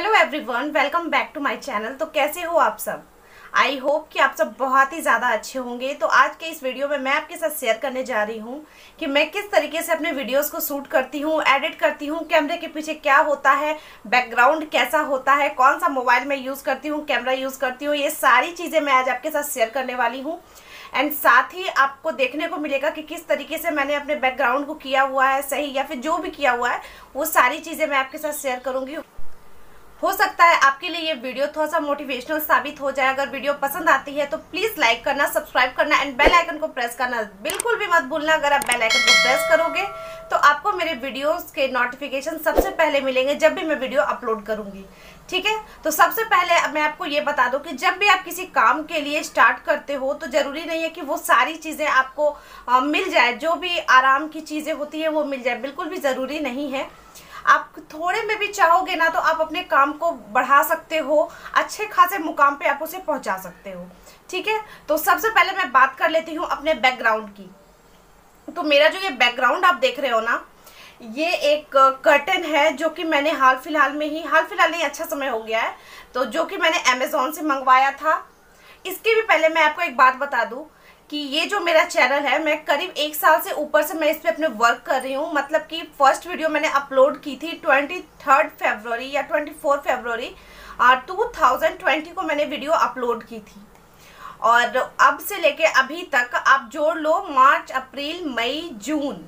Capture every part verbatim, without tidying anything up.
Hello everyone, welcome back to my channel. तो कैसे हो आप सब? आई होप कि आप सब बहुत ही ज़्यादा अच्छे होंगे। तो आज के इस वीडियो में मैं आपके साथ शेयर करने जा रही हूँ कि मैं किस तरीके से अपने वीडियोस को शूट करती हूँ, एडिट करती हूँ, कैमरे के पीछे क्या होता है, बैकग्राउंड कैसा होता है, कौन सा मोबाइल मैं यूज़ करती हूँ, कैमरा यूज़ करती हूँ, ये सारी चीज़ें मैं आज आपके साथ शेयर करने वाली हूँ। एंड साथ ही आपको देखने को मिलेगा कि किस तरीके से मैंने अपने बैकग्राउंड को किया हुआ है, सही या फिर जो भी किया हुआ है वो सारी चीज़ें मैं आपके साथ शेयर करूँगी। हो सकता है आपके लिए ये वीडियो थोड़ा सा मोटिवेशनल साबित हो जाए। अगर वीडियो पसंद आती है तो प्लीज़ लाइक करना, सब्सक्राइब करना एंड बेल आइकन को प्रेस करना बिल्कुल भी मत भूलना। अगर आप बेल आइकन को प्रेस करोगे तो आपको मेरे वीडियोस के नोटिफिकेशन सबसे पहले मिलेंगे जब भी मैं वीडियो अपलोड करूँगी। ठीक है, तो सबसे पहले अब मैं आपको ये बता दूं कि जब भी आप किसी काम के लिए स्टार्ट करते हो तो ज़रूरी नहीं है कि वो सारी चीज़ें आपको आ, मिल जाए, जो भी आराम की चीज़ें होती है वो मिल जाए, बिल्कुल भी ज़रूरी नहीं है। आप थोड़े में भी चाहोगे ना तो आप अपने काम को बढ़ा सकते हो, अच्छे खासे मुकाम पे आप उसे पहुंचा सकते हो। ठीक है, तो सबसे पहले मैं बात कर लेती हूँ अपने बैकग्राउंड की। तो मेरा जो ये बैकग्राउंड आप देख रहे हो ना, ये एक कर्टन है जो कि मैंने हाल फिलहाल में ही हाल फिलहाल नहीं अच्छा समय हो गया है, तो जो कि मैंने अमेज़ॉन से मंगवाया था। इसके भी पहले मैं आपको एक बात बता दूं कि ये जो मेरा चैनल है, मैं करीब एक साल से ऊपर से मैं इस पे अपने वर्क कर रही हूँ। मतलब कि फर्स्ट वीडियो मैंने अपलोड की थी ट्वेंटी थर्ड फरवरी या twenty four February two thousand twenty को मैंने वीडियो अपलोड की थी। और अब से लेके अभी तक आप जोड़ लो, मार्च, अप्रैल, मई, जून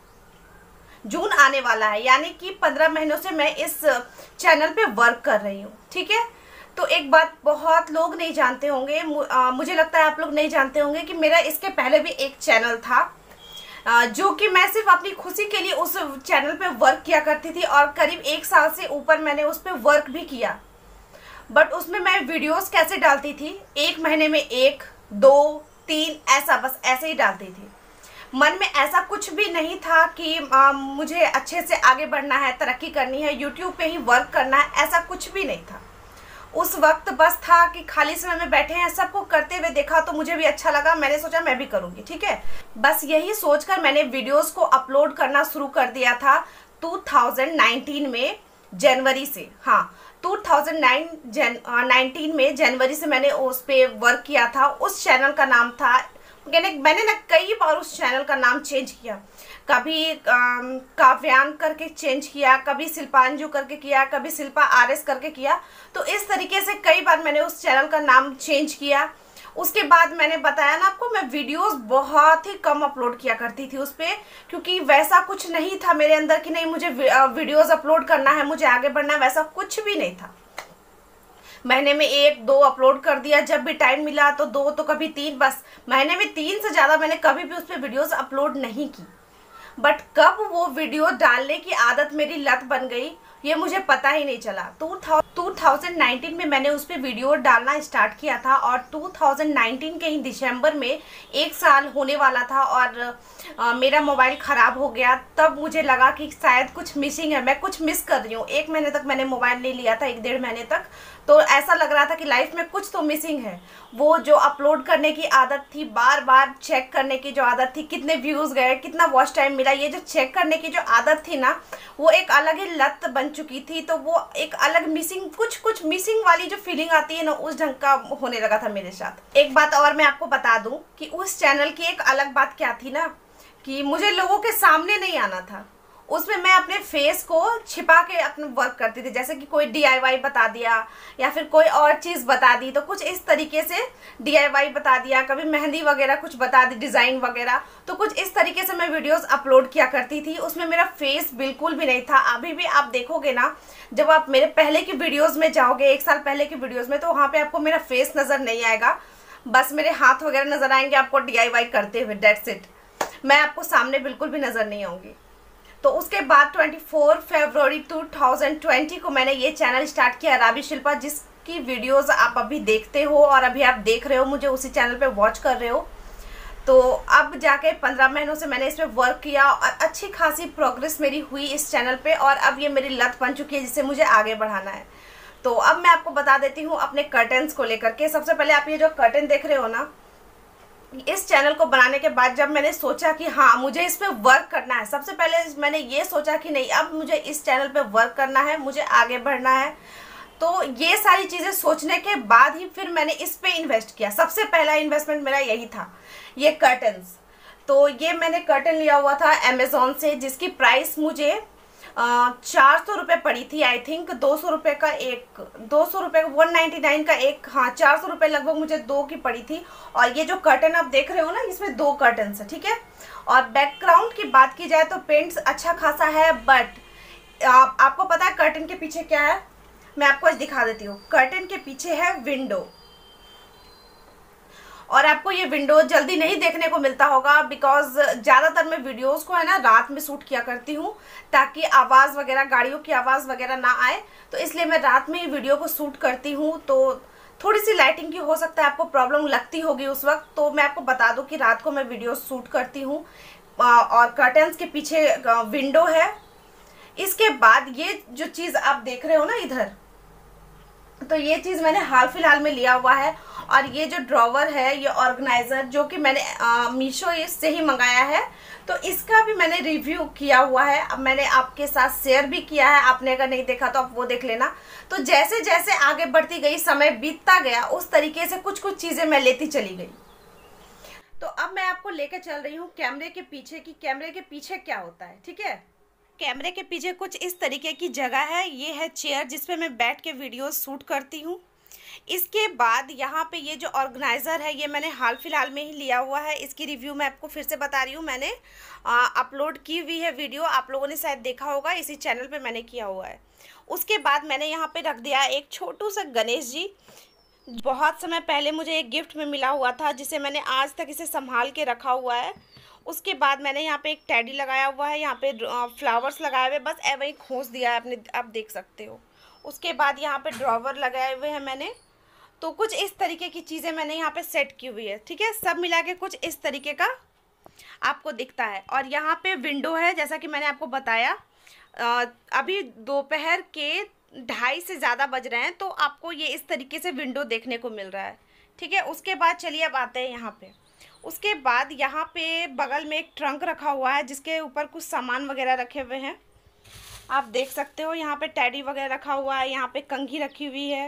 जून आने वाला है, यानी कि पंद्रह महीनों से मैं इस चैनल पे वर्क कर रही हूँ। ठीक है, तो एक बात बहुत लोग नहीं जानते होंगे, मुझे लगता है आप लोग नहीं जानते होंगे कि मेरा इसके पहले भी एक चैनल था जो कि मैं सिर्फ अपनी खुशी के लिए उस चैनल पे वर्क किया करती थी और करीब एक साल से ऊपर मैंने उस पर वर्क भी किया। बट उसमें मैं वीडियोस कैसे डालती थी, एक महीने में एक, दो, तीन, ऐसा बस ऐसे ही डालती थी। मन में ऐसा कुछ भी नहीं था कि आ, मुझे अच्छे से आगे बढ़ना है, तरक्की करनी है, यूट्यूब पे ही वर्क करना है, ऐसा कुछ भी नहीं था। उस वक्त बस था कि खाली समय में बैठे हैं, सबको करते हुए देखा तो मुझे भी अच्छा लगा, मैंने सोचा मैं भी करूँगी। ठीक है, बस यही सोचकर मैंने वीडियोस को अपलोड करना शुरू कर दिया था टू थाउजेंड नाइनटीन में जनवरी से। हाँ, टू थाउजेंड नाइनटीन में जनवरी से मैंने उस पर वर्क किया था। उस चैनल का नाम था, मैंने ना कई बार उस चैनल का नाम चेंज किया, कभी काव्यान करके चेंज किया, कभी शिल्पांजू करके किया, कभी शिल्पा आर एस करके किया। तो इस तरीके से कई बार मैंने उस चैनल का नाम चेंज किया। उसके बाद मैंने बताया ना आपको, मैं वीडियोस बहुत ही कम अपलोड किया करती थी उस पर, क्योंकि वैसा कुछ नहीं था मेरे अंदर कि नहीं मुझे वीडियोस अपलोड करना है, मुझे आगे बढ़ना है, वैसा कुछ भी नहीं था। महीने में एक दो अपलोड कर दिया, जब भी टाइम मिला तो दो, तो कभी तीन, बस महीने में तीन से ज़्यादा मैंने कभी भी उस पर वीडियोस अपलोड नहीं की। बट कब वो वीडियो डालने की आदत मेरी लत बन गई ये मुझे पता ही नहीं चला। टू थाउजेंड नाइनटीन में मैंने उस पर वीडियो डालना स्टार्ट किया था और टू थाउजेंड नाइनटीन के ही दिसंबर में एक साल होने वाला था और आ, मेरा मोबाइल ख़राब हो गया। तब मुझे लगा कि शायद कुछ मिसिंग है, मैं कुछ मिस कर रही हूँ। एक महीने तक मैंने मोबाइल नहीं लिया था, एक डेढ़ महीने तक, तो ऐसा लग रहा था कि लाइफ में कुछ तो मिसिंग है। वो जो अपलोड करने की आदत थी, बार बार चेक करने की जो आदत थी, कितने व्यूज़ गए, कितना वॉच टाइम मिला, ये जो चेक करने की जो आदत थी ना, वो एक अलग ही लत बन चुकी थी। तो वो एक अलग मिसिंग, कुछ कुछ मिसिंग वाली जो फीलिंग आती है ना, उस ढंग का होने लगा था मेरे साथ। एक बात और मैं आपको बता दूं कि उस चैनल की एक अलग बात क्या थी ना, कि मुझे लोगों के सामने नहीं आना था। उसमें मैं अपने फेस को छिपा के अपने वर्क करती थी, जैसे कि कोई डी आई वाई बता दिया या फिर कोई और चीज़ बता दी, तो कुछ इस तरीके से डी आई वाई बता दिया, कभी मेहंदी वगैरह कुछ बता दी, डिज़ाइन वगैरह, तो कुछ इस तरीके से मैं वीडियोस अपलोड किया करती थी। उसमें मेरा फेस बिल्कुल भी नहीं था। अभी भी आप देखोगे ना, जब आप मेरे पहले की वीडियोज़ में जाओगे, एक साल पहले की वीडियोज़ में, तो वहाँ पर आपको मेरा फेस नज़र नहीं आएगा, बस मेरे हाथ वगैरह नज़र आएंगे आपको डी आई वाई करते हुए, डेट्स इट। मैं आपको सामने बिल्कुल भी नज़र नहीं आऊँगी। तो उसके बाद चौबीस फरवरी टू थाउजेंड ट्वेंटी को मैंने ये चैनल स्टार्ट किया, राबी शिल्पा, जिसकी वीडियोस आप अभी देखते हो और अभी आप देख रहे हो, मुझे उसी चैनल पे वॉच कर रहे हो। तो अब जाके पंद्रह महीनों से मैंने इस पर वर्क किया और अच्छी खासी प्रोग्रेस मेरी हुई इस चैनल पे, और अब ये मेरी लत बन चुकी है जिससे मुझे आगे बढ़ाना है। तो अब मैं आपको बता देती हूँ अपने कर्टन्स को लेकर के। सबसे पहले आप ये जो कर्टन देख रहे हो ना, इस चैनल को बनाने के बाद जब मैंने सोचा कि हाँ मुझे इस पे वर्क करना है, सबसे पहले मैंने ये सोचा कि नहीं अब मुझे इस चैनल पे वर्क करना है, मुझे आगे बढ़ना है, तो ये सारी चीज़ें सोचने के बाद ही फिर मैंने इस पे इन्वेस्ट किया। सबसे पहला इन्वेस्टमेंट मेरा यही था, ये कर्टन्स। तो ये मैंने कर्टन लिया हुआ था अमेज़ॉन से, जिसकी प्राइस मुझे चार सौ रुपये पड़ी थी आई थिंक। दो सौ रुपये का एक, दो सौ रुपये वन नाइन्टी नाइन का एक, हाँ चार सौ रुपये लगभग मुझे दो की पड़ी थी। और ये जो कर्टन आप देख रहे हो ना, इसमें दो कर्टन्स है, ठीक है। और बैकग्राउंड की बात की जाए तो पेंट्स अच्छा खासा है, बट आप, आपको पता है कर्टन के पीछे क्या है, मैं आपको आज दिखा देती हूँ। कर्टन के पीछे है विंडो, और आपको ये विंडो जल्दी नहीं देखने को मिलता होगा, बिकॉज ज़्यादातर मैं वीडियोस को है ना रात में शूट किया करती हूँ, ताकि आवाज़ वगैरह, गाड़ियों की आवाज़ वगैरह ना आए। तो इसलिए मैं रात में ही वीडियो को शूट करती हूँ। तो थोड़ी सी लाइटिंग की हो सकता है आपको प्रॉब्लम लगती होगी उस वक्त, तो मैं आपको बता दूँ कि रात को मैं वीडियो शूट करती हूँ। और कर्टन्स के पीछे विंडो है। इसके बाद ये जो चीज़ आप देख रहे हो ना इधर, तो ये चीज़ मैंने हाल फिलहाल में लिया हुआ है। और ये जो ड्रॉवर है, ये ऑर्गेनाइज़र, जो कि मैंने मीशो से ही मंगाया है, तो इसका भी मैंने रिव्यू किया हुआ है। अब मैंने आपके साथ शेयर भी किया है, आपने अगर नहीं देखा तो आप वो देख लेना। तो जैसे जैसे आगे बढ़ती गई, समय बीतता गया, उस तरीके से कुछ कुछ चीज़ें मैं लेती चली गई। तो अब मैं आपको लेकर चल रही हूँ कैमरे के पीछे, कि कैमरे के पीछे क्या होता है, ठीक है। कैमरे के पीछे कुछ इस तरीके की जगह है। ये है चेयर, जिसपे मैं बैठ के वीडियो शूट करती हूँ। इसके बाद यहाँ पे ये जो ऑर्गेनाइज़र है, ये मैंने हाल फिलहाल में ही लिया हुआ है। इसकी रिव्यू मैं आपको फिर से बता रही हूँ, मैंने अपलोड की हुई है वीडियो, आप लोगों ने शायद देखा होगा, इसी चैनल पे मैंने किया हुआ है। उसके बाद मैंने यहाँ पे रख दिया एक छोटू सा गणेश जी। बहुत समय पहले मुझे एक गिफ्ट में मिला हुआ था, जिसे मैंने आज तक इसे संभाल के रखा हुआ है। उसके बाद मैंने यहाँ पे एक टेडी लगाया हुआ है, यहाँ पे फ्लावर्स लगाए हुए, बस ऐसे ही खोस दिया है आपने, आप देख सकते हो। उसके बाद यहाँ पे ड्रॉवर लगाए हुए हैं मैंने। तो कुछ इस तरीके की चीज़ें मैंने यहाँ पे सेट की हुई है, ठीक है। सब मिला के कुछ इस तरीके का आपको दिखता है। और यहाँ पे विंडो है, जैसा कि मैंने आपको बताया। आ, अभी दोपहर के ढाई से ज़्यादा बज रहे हैं, तो आपको ये इस तरीके से विंडो देखने को मिल रहा है, ठीक है। उसके बाद चलिए अब आते हैं यहाँ पे। उसके बाद यहाँ पे बगल में एक ट्रंक रखा हुआ है, जिसके ऊपर कुछ सामान वगैरह रखे हुए हैं, आप देख सकते हो। यहाँ पे टैडी वगैरह रखा हुआ है, यहाँ पे कंघी रखी हुई है,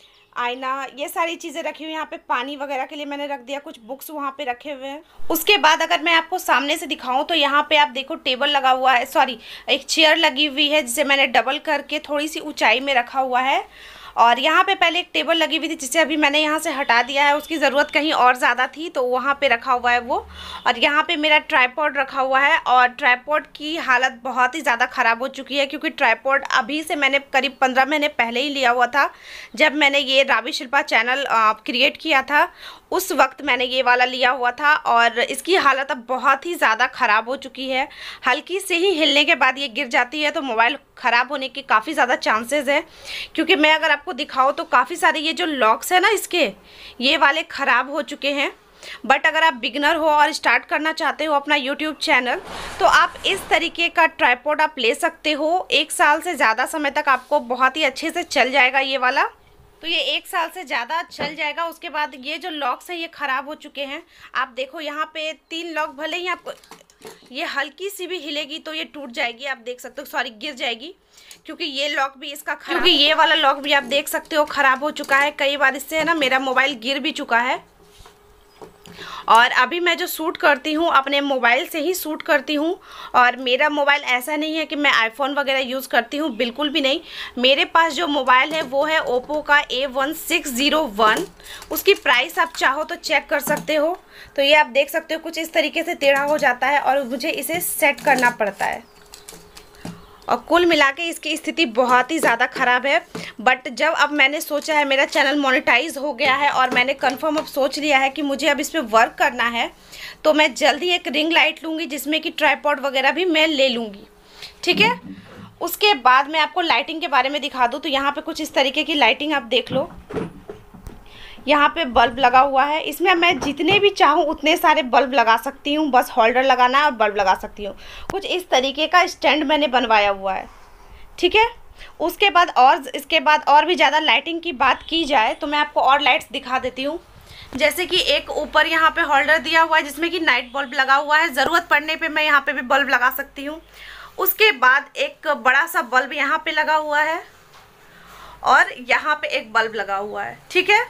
आईना, ये सारी चीज़ें रखी हुई हैं। यहाँ पे पानी वगैरह के लिए मैंने रख दिया, कुछ बुक्स वहाँ पे रखे हुए हैं। उसके बाद अगर मैं आपको सामने से दिखाऊं तो यहाँ पे आप देखो टेबल लगा हुआ है, सॉरी एक चेयर लगी हुई है, जिसे मैंने डबल करके थोड़ी सी ऊंचाई में रखा हुआ है। और यहाँ पे पहले एक टेबल लगी हुई थी, जिसे अभी मैंने यहाँ से हटा दिया है, उसकी ज़रूरत कहीं और ज़्यादा थी, तो वहाँ पे रखा हुआ है वो। और यहाँ पे मेरा ट्राइपॉड रखा हुआ है, और ट्राइपॉड की हालत बहुत ही ज़्यादा ख़राब हो चुकी है, क्योंकि ट्राइपॉड अभी से मैंने करीब पंद्रह महीने पहले ही लिया हुआ था। जब मैंने ये रावी शिल्पा चैनल क्रिएट किया था, उस वक्त मैंने ये वाला लिया हुआ था, और इसकी हालत अब बहुत ही ज़्यादा ख़राब हो चुकी है। हल्की से ही हिलने के बाद ये गिर जाती है, तो मोबाइल ख़राब होने के काफ़ी ज़्यादा चांसेस है। क्योंकि मैं अगर आपको दिखाऊं तो काफ़ी सारे ये जो लॉक्स है ना इसके, ये वाले ख़राब हो चुके हैं। बट अगर आप बिगनर हो और स्टार्ट करना चाहते हो अपना यूट्यूब चैनल, तो आप इस तरीके का ट्राइपॉड आप ले सकते हो। एक साल से ज़्यादा समय तक आपको बहुत ही अच्छे से चल जाएगा ये वाला, तो ये एक साल से ज़्यादा चल जाएगा। उसके बाद ये जो लॉक्स हैं ये ख़राब हो चुके हैं, आप देखो यहाँ पे तीन लॉक, भले ही आपको ये हल्की सी भी हिलेगी तो ये टूट जाएगी, आप देख सकते हो, सॉरी गिर जाएगी, क्योंकि ये लॉक भी इसका खराब, क्योंकि ये वाला लॉक भी आप देख सकते हो ख़राब हो चुका है। कई बार इससे है ना मेरा मोबाइल गिर भी चुका है। और अभी मैं जो शूट करती हूँ अपने मोबाइल से ही शूट करती हूँ, और मेरा मोबाइल ऐसा नहीं है कि मैं आईफोन वगैरह यूज़ करती हूँ, बिल्कुल भी नहीं। मेरे पास जो मोबाइल है वो है ओप्पो का A one six zero one. उसकी प्राइस आप चाहो तो चेक कर सकते हो। तो ये आप देख सकते हो कुछ इस तरीके से टेढ़ा हो जाता है, और मुझे इसे सेट करना पड़ता है। और कुल मिला के इसकी स्थिति बहुत ही ज़्यादा ख़राब है। बट जब अब मैंने सोचा है, मेरा चैनल मोनेटाइज हो गया है, और मैंने कंफर्म अब सोच लिया है कि मुझे अब इस पर वर्क करना है, तो मैं जल्दी एक रिंग लाइट लूँगी, जिसमें कि ट्राइपॉड वगैरह भी मैं ले लूँगी, ठीक है। उसके बाद मैं आपको लाइटिंग के बारे में दिखा दूँ। तो यहाँ पे कुछ इस तरीके की लाइटिंग आप देख लो, यहाँ पे बल्ब लगा हुआ है। इसमें मैं जितने भी चाहूँ उतने सारे बल्ब लगा सकती हूँ, बस होल्डर लगाना है और बल्ब लगा सकती हूँ। कुछ इस तरीके का स्टैंड मैंने बनवाया हुआ है, ठीक है। उसके बाद और इसके बाद और भी ज़्यादा लाइटिंग की बात की जाए तो मैं आपको और लाइट्स दिखा देती हूँ। जैसे कि एक ऊपर यहाँ पे होल्डर दिया हुआ है, जिसमें कि नाइट बल्ब लगा हुआ है, ज़रूरत पड़ने पे मैं यहाँ पे भी बल्ब लगा सकती हूँ। उसके बाद एक बड़ा सा बल्ब यहाँ पे लगा हुआ है, और यहाँ पे एक बल्ब लगा हुआ है, ठीक है।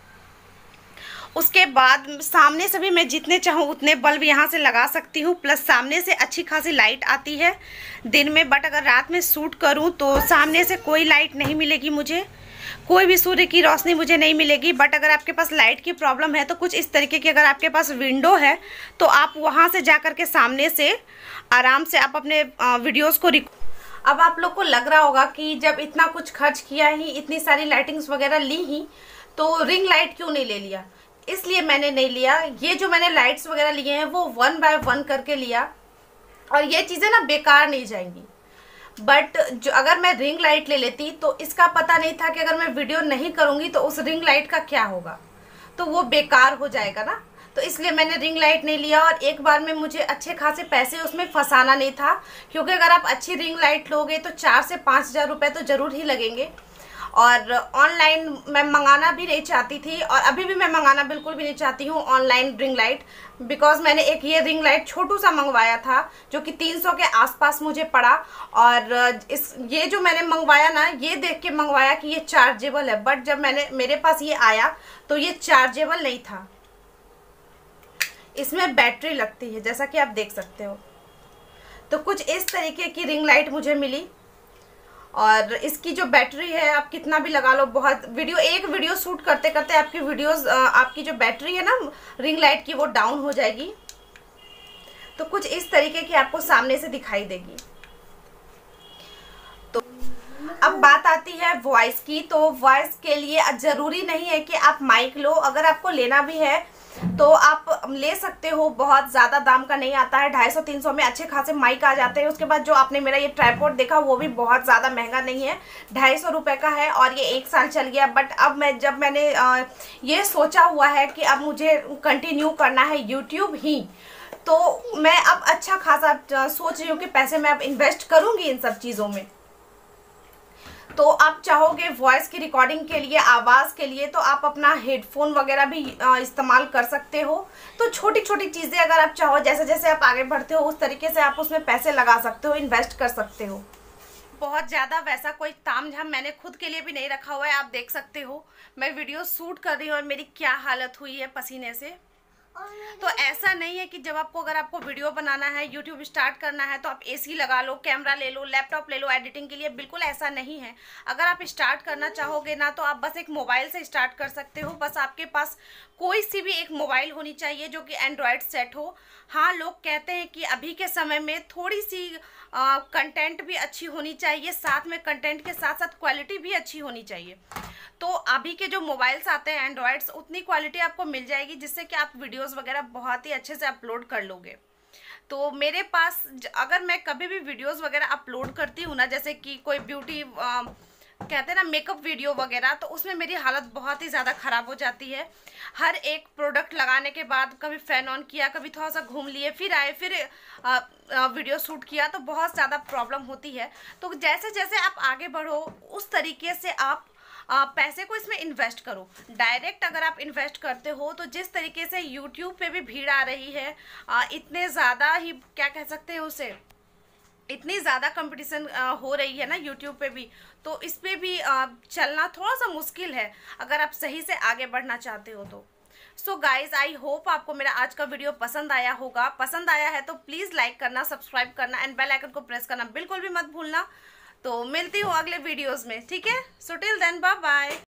उसके बाद सामने से भी मैं जितने चाहूँ उतने बल्ब यहाँ से लगा सकती हूँ, प्लस सामने से अच्छी खासी लाइट आती है दिन में। बट अगर रात में शूट करूँ तो सामने से कोई लाइट नहीं मिलेगी मुझे, कोई भी सूर्य की रोशनी मुझे नहीं मिलेगी। बट अगर आपके पास लाइट की प्रॉब्लम है तो कुछ इस तरीके की, अगर आपके पास विंडो है तो आप वहाँ से जा कर के सामने से आराम से आप अपने वीडियोज़ को रिक अब आप लोग को लग रहा होगा कि जब इतना कुछ खर्च किया ही, इतनी सारी लाइटिंग्स वगैरह ली ही, तो रिंग लाइट क्यों नहीं ले लिया। इसलिए मैंने नहीं लिया। ये जो मैंने लाइट्स वगैरह लिए हैं वो वन बाय वन करके लिया, और ये चीज़ें ना बेकार नहीं जाएंगी। बट जो अगर मैं रिंग लाइट ले लेती तो इसका पता नहीं था कि अगर मैं वीडियो नहीं करूँगी तो उस रिंग लाइट का क्या होगा, तो वो बेकार हो जाएगा ना। तो इसलिए मैंने रिंग लाइट नहीं लिया, और एक बार में मुझे अच्छे खासे पैसे उसमें फंसाना नहीं था, क्योंकि अगर आप अच्छी रिंग लाइट लोगे तो चार से पाँच हज़ार रुपये तो ज़रूर ही लगेंगे। और ऑनलाइन मैं मंगाना भी नहीं चाहती थी, और अभी भी मैं मंगाना बिल्कुल भी नहीं चाहती हूँ ऑनलाइन रिंग लाइट, बिकॉज मैंने एक ये रिंग लाइट छोटू सा मंगवाया था जो कि तीन सौ के आसपास मुझे पड़ा। और इस ये जो मैंने मंगवाया ना, ये देख के मंगवाया कि ये चार्जेबल है, बट जब मैंने मेरे पास ये आया तो ये चार्जेबल नहीं था। इसमें बैटरी लगती है, जैसा कि आप देख सकते हो। तो कुछ इस तरीके की रिंग लाइट मुझे मिली, और इसकी जो बैटरी है आप कितना भी लगा लो, बहुत वीडियो एक वीडियो शूट करते करते आपकी वीडियोस आपकी जो बैटरी है ना रिंग लाइट की वो डाउन हो जाएगी। तो कुछ इस तरीके की आपको सामने से दिखाई देगी। तो अब बात आती है वॉइस की। तो वॉइस के लिए जरूरी नहीं है कि आप माइक लो, अगर आपको लेना भी है तो आप ले सकते हो। बहुत ज़्यादा दाम का नहीं आता है, ढाई सौ तीन सौ में अच्छे खासे माइक आ जाते हैं। उसके बाद जो आपने मेरा ये ट्राइपॉड देखा वो भी बहुत ज़्यादा महंगा नहीं है, ढाई सौ रुपये का है, और ये एक साल चल गया। बट अब मैं जब मैंने आ, ये सोचा हुआ है कि अब मुझे कंटिन्यू करना है यूट्यूब ही, तो मैं अब अच्छा खासा सोच रही हूँ कि पैसे मैं अब इन्वेस्ट करूँगी इन सब चीज़ों में। तो आप चाहोगे वॉइस की रिकॉर्डिंग के लिए, आवाज़ के लिए, तो आप अपना हेडफोन वगैरह भी इस्तेमाल कर सकते हो। तो छोटी छोटी चीज़ें अगर आप चाहो, जैसे जैसे आप आगे बढ़ते हो उस तरीके से आप उसमें पैसे लगा सकते हो, इन्वेस्ट कर सकते हो। बहुत ज़्यादा वैसा कोई तामझाम मैंने खुद के लिए भी नहीं रखा हुआ है। आप देख सकते हो मैं वीडियो शूट कर रही हूँ और मेरी क्या हालत हुई है पसीने से। तो ऐसा नहीं है कि जब आपको अगर आपको वीडियो बनाना है, यूट्यूब स्टार्ट करना है, तो आप एसी लगा लो, कैमरा ले लो, लैपटॉप ले लो एडिटिंग के लिए। बिल्कुल ऐसा नहीं है। अगर आप स्टार्ट करना चाहोगे ना तो आप बस एक मोबाइल से स्टार्ट कर सकते हो। बस आपके पास कोई सी भी एक मोबाइल होनी चाहिए जो कि एंड्रॉयड सेट हो। हाँ, लोग कहते हैं कि अभी के समय में थोड़ी सी कंटेंट भी अच्छी होनी चाहिए, साथ में कंटेंट के साथ साथ क्वालिटी भी अच्छी होनी चाहिए। तो अभी के जो मोबाइल्स आते हैं एंड्रॉयड्स, उतनी क्वालिटी आपको मिल जाएगी जिससे कि आप वीडियोस वगैरह बहुत ही अच्छे से अपलोड कर लोगे। तो मेरे पास अगर मैं कभी भी वीडियोस वगैरह अपलोड करती हूँ ना, जैसे कि कोई ब्यूटी आ, कहते हैं ना मेकअप वीडियो वगैरह, तो उसमें मेरी हालत बहुत ही ज़्यादा ख़राब हो जाती है। हर एक प्रोडक्ट लगाने के बाद कभी फ़ैन ऑन किया, कभी थोड़ा सा घूम लिए, फिर आए, फिर आ, आ, वीडियो शूट किया, तो बहुत ज़्यादा प्रॉब्लम होती है। तो जैसे जैसे आप आगे बढ़ो उस तरीके से आप आ, पैसे को इसमें इन्वेस्ट करो। डायरेक्ट अगर आप इन्वेस्ट करते हो तो जिस तरीके से यूट्यूब पे भी भीड़ आ रही है, आ, इतने ज़्यादा ही क्या कह सकते हैं उसे, इतनी ज़्यादा कंपटीशन हो रही है ना यूट्यूब पे भी, तो इस पे भी आ, चलना थोड़ा सा मुश्किल है अगर आप सही से आगे बढ़ना चाहते हो तो। सो गाइज, आई होप आपको मेरा आज का वीडियो पसंद आया होगा। पसंद आया है तो प्लीज़ लाइक करना, सब्सक्राइब करना एंड बेल आइकन को प्रेस करना बिल्कुल भी मत भूलना। तो मिलती हूँ अगले वीडियोस में, ठीक है। So till then, bye bye.